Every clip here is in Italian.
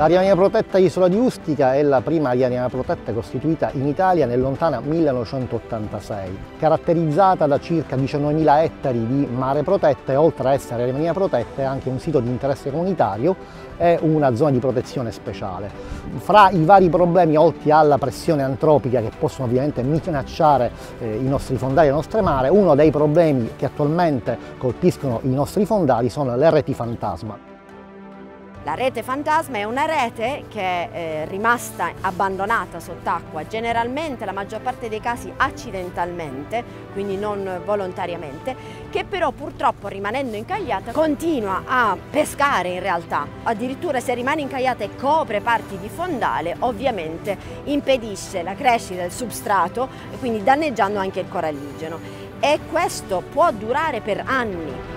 L'area marina protetta Isola di Ustica è la prima area marina protetta costituita in Italia nel lontano 1986, caratterizzata da circa 19.000 ettari di mare protetta e oltre a essere area marina protetta è anche un sito di interesse comunitario e una zona di protezione speciale. Fra i vari problemi, oltre alla pressione antropica che possono ovviamente minacciare i nostri fondali e le nostre mare, uno dei problemi che attualmente colpiscono i nostri fondali sono le reti fantasma. La rete fantasma è una rete che è rimasta abbandonata sott'acqua, generalmente la maggior parte dei casi accidentalmente, quindi non volontariamente, che però purtroppo rimanendo incagliata continua a pescare in realtà. Addirittura se rimane incagliata e copre parti di fondale, ovviamente impedisce la crescita del substrato e quindi danneggiando anche il coralligeno. E questo può durare per anni.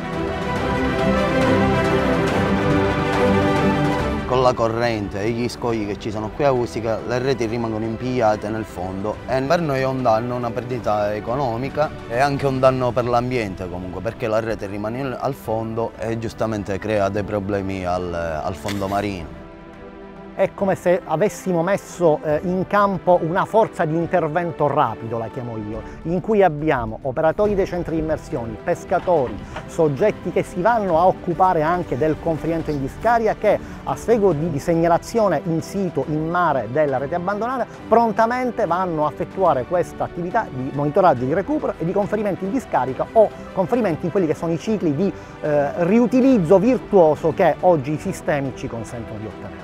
Con la corrente e gli scogli che ci sono qui a Ustica, le reti rimangono impigliate nel fondo e per noi è un danno, una perdita economica e anche un danno per l'ambiente comunque, perché la rete rimane al fondo e giustamente crea dei problemi al fondo marino. È come se avessimo messo in campo una forza di intervento rapido, la chiamo io, in cui abbiamo operatori dei centri di immersioni, pescatori, soggetti che si vanno a occupare anche del conferimento in discarica che a seguito di segnalazione in situ in mare della rete abbandonata prontamente vanno a effettuare questa attività di monitoraggio, di recupero e di conferimento in discarica o conferimento in quelli che sono i cicli di riutilizzo virtuoso che oggi i sistemi ci consentono di ottenere.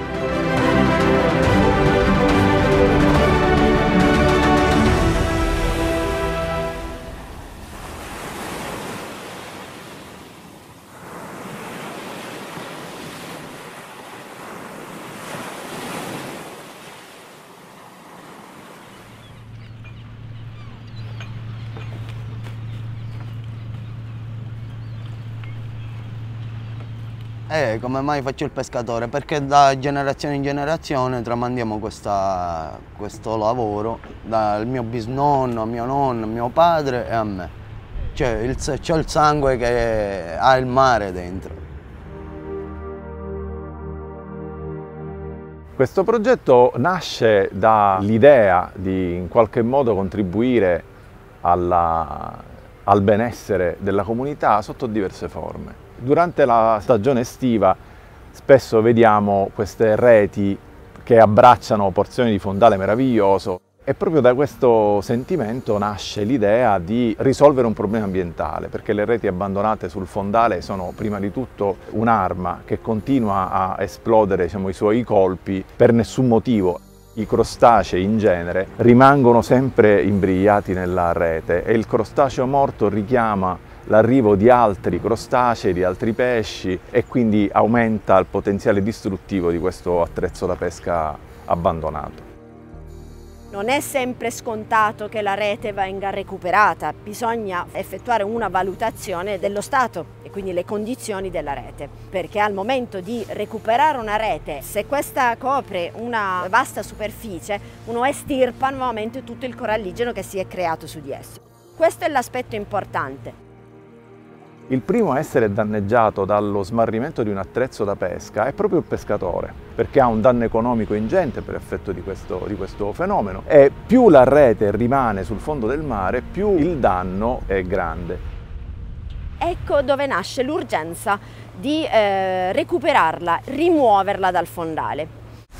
Come mai faccio il pescatore? Perché da generazione in generazione tramandiamo questo lavoro dal mio bisnonno, a mio nonno, a mio padre e a me. Cioè c'ho il sangue che ha il mare dentro. Questo progetto nasce dall'idea di in qualche modo contribuire al benessere della comunità sotto diverse forme. Durante la stagione estiva spesso vediamo queste reti che abbracciano porzioni di fondale meraviglioso e proprio da questo sentimento nasce l'idea di risolvere un problema ambientale, perché le reti abbandonate sul fondale sono prima di tutto un'arma che continua a esplodere, diciamo, i suoi colpi per nessun motivo. I crostacei in genere rimangono sempre imbrigliati nella rete e il crostaceo morto richiama l'arrivo di altri crostacei, di altri pesci e quindi aumenta il potenziale distruttivo di questo attrezzo da pesca abbandonato. Non è sempre scontato che la rete venga recuperata, bisogna effettuare una valutazione dello stato e quindi le condizioni della rete, perché al momento di recuperare una rete, se questa copre una vasta superficie, uno estirpa nuovamente tutto il coralligeno che si è creato su di esso. Questo è l'aspetto importante. Il primo a essere danneggiato dallo smarrimento di un attrezzo da pesca è proprio il pescatore, perché ha un danno economico ingente per effetto di questo fenomeno e più la rete rimane sul fondo del mare, più il danno è grande. Ecco dove nasce l'urgenza di recuperarla, rimuoverla dal fondale.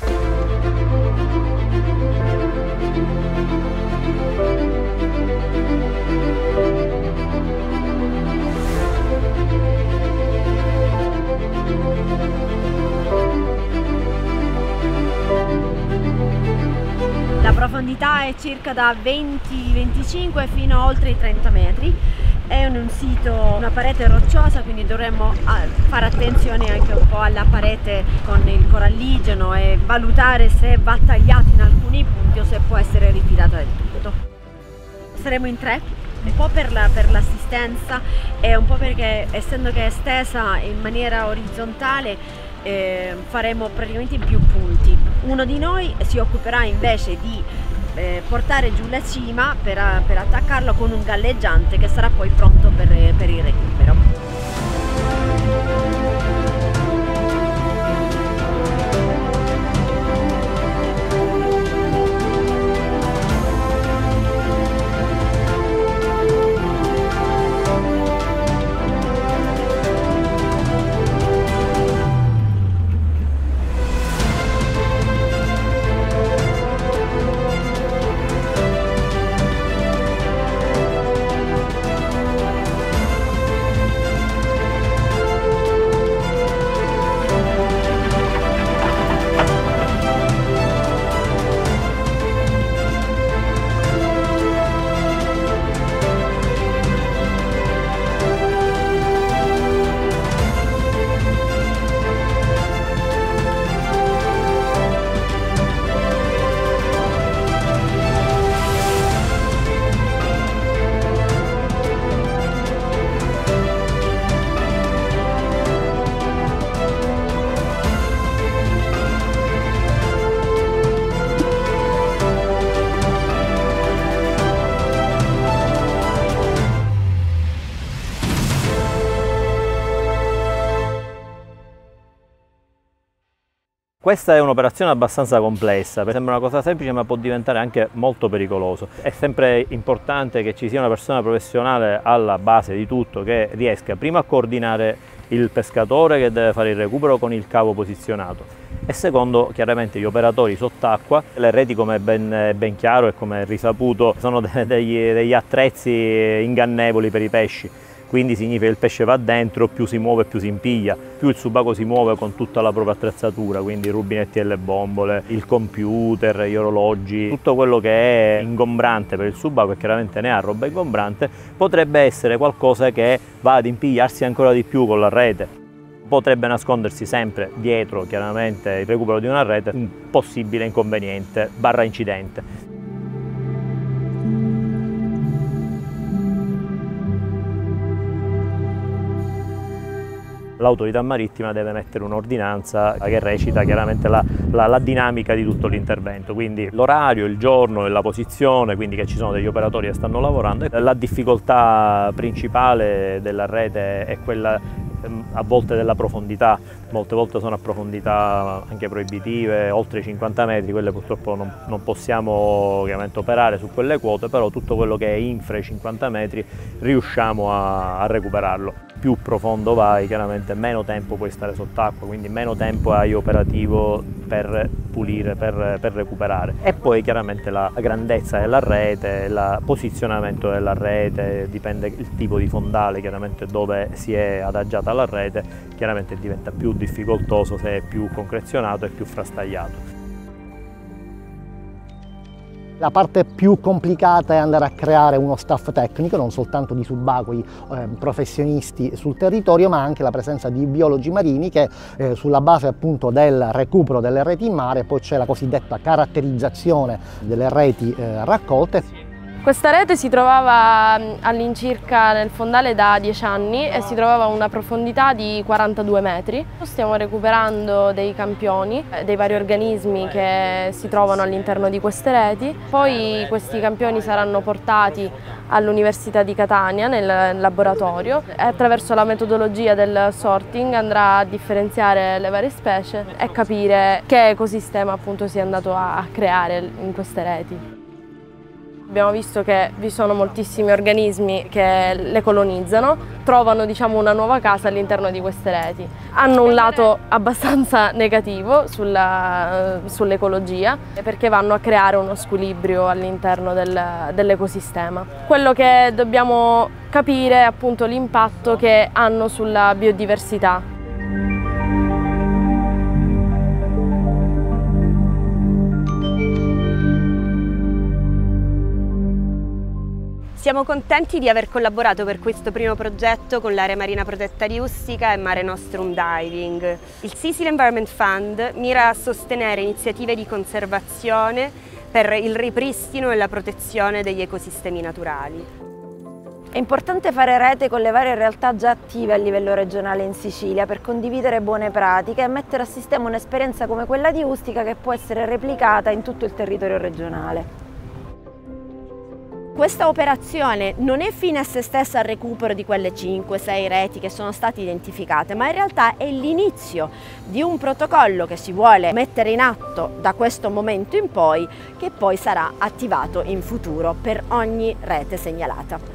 La profondità è circa da 20-25 fino a oltre i 30 metri. È un sito, una parete rocciosa, quindi dovremmo fare attenzione anche un po' alla parete con il coralligeno e valutare se va tagliata in alcuni punti o se può essere ritirata del tutto. Saremo in 3, un po' per l'assistenza e un po' perché essendo che è stesa in maniera orizzontale faremo praticamente più punti. Uno di noi si occuperà invece di portare giù la cima per attaccarlo con un galleggiante che sarà poi pronto per il recupero. Questa è un'operazione abbastanza complessa, sembra una cosa semplice ma può diventare anche molto pericoloso. È sempre importante che ci sia una persona professionale alla base di tutto che riesca prima a coordinare il pescatore che deve fare il recupero con il cavo posizionato e secondo chiaramente gli operatori sott'acqua. Le reti, come è ben chiaro e come è risaputo, sono degli attrezzi ingannevoli per i pesci. Quindi significa che il pesce va dentro, più si muove più si impiglia, più il subacqueo si muove con tutta la propria attrezzatura, quindi i rubinetti e le bombole, il computer, gli orologi, tutto quello che è ingombrante per il subacqueo e chiaramente ne ha roba ingombrante, potrebbe essere qualcosa che va ad impigliarsi ancora di più con la rete. Potrebbe nascondersi sempre dietro chiaramente il recupero di una rete un possibile inconveniente / incidente. L'autorità marittima deve mettere un'ordinanza che recita chiaramente la dinamica di tutto l'intervento, quindi l'orario, il giorno e la posizione, quindi che ci sono degli operatori che stanno lavorando. La difficoltà principale della rete è quella a volte della profondità, molte volte sono a profondità anche proibitive, oltre i 50 metri, quelle purtroppo non possiamo ovviamente operare su quelle quote, però tutto quello che è infra i 50 metri riusciamo a recuperarlo. Più profondo vai, chiaramente meno tempo puoi stare sott'acqua, quindi meno tempo hai operativo per pulire, per recuperare. E poi chiaramente la grandezza della rete, il posizionamento della rete, dipende il tipo di fondale, chiaramente dove si è adagiata la rete, chiaramente diventa più difficoltoso se è più concrezionato e più frastagliato. La parte più complicata è andare a creare uno staff tecnico, non soltanto di subacquei professionisti sul territorio, ma anche la presenza di biologi marini che sulla base appunto del recupero delle reti in mare, poi c'è la cosiddetta caratterizzazione delle reti raccolte. Questa rete si trovava all'incirca nel fondale da 10 anni e si trovava a una profondità di 42 metri. Stiamo recuperando dei campioni, dei vari organismi che si trovano all'interno di queste reti. Poi questi campioni saranno portati all'Università di Catania nel laboratorio e attraverso la metodologia del sorting andrà a differenziare le varie specie e capire che ecosistema appunto si è andato a creare in queste reti. Abbiamo visto che vi sono moltissimi organismi che le colonizzano, trovano diciamo una nuova casa all'interno di queste reti. Hanno un lato abbastanza negativo sull'ecologia perché vanno a creare uno squilibrio all'interno dell'ecosistema. Quello che dobbiamo capire è appunto l'impatto che hanno sulla biodiversità. Siamo contenti di aver collaborato per questo primo progetto con l'Area Marina Protetta di Ustica e Mare Nostrum Diving. Il Sicily Environment Fund mira a sostenere iniziative di conservazione per il ripristino e la protezione degli ecosistemi naturali. È importante fare rete con le varie realtà già attive a livello regionale in Sicilia per condividere buone pratiche e mettere a sistema un'esperienza come quella di Ustica che può essere replicata in tutto il territorio regionale. Questa operazione non è fine a se stessa al recupero di quelle 5-6 reti che sono state identificate, ma in realtà è l'inizio di un protocollo che si vuole mettere in atto da questo momento in poi, che poi sarà attivato in futuro per ogni rete segnalata.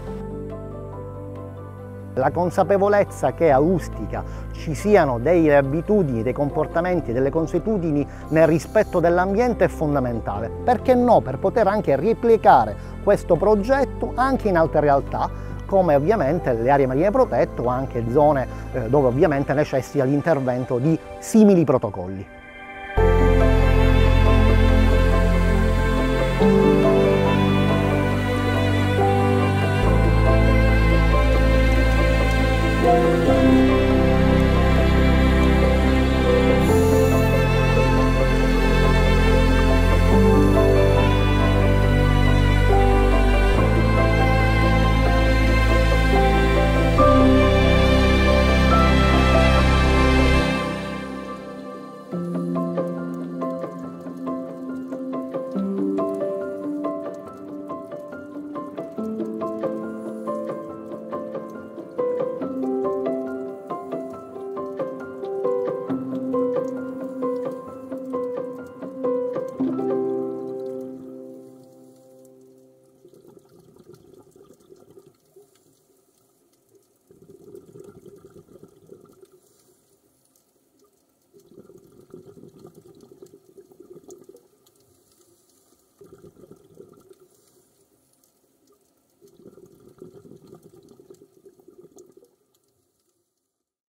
La consapevolezza che a Ustica ci siano delle abitudini, dei comportamenti, delle consuetudini nel rispetto dell'ambiente è fondamentale. Perché no? Per poter anche replicare questo progetto anche in altre realtà, come ovviamente le aree marine protette o anche zone dove ovviamente necessita l'intervento di simili protocolli.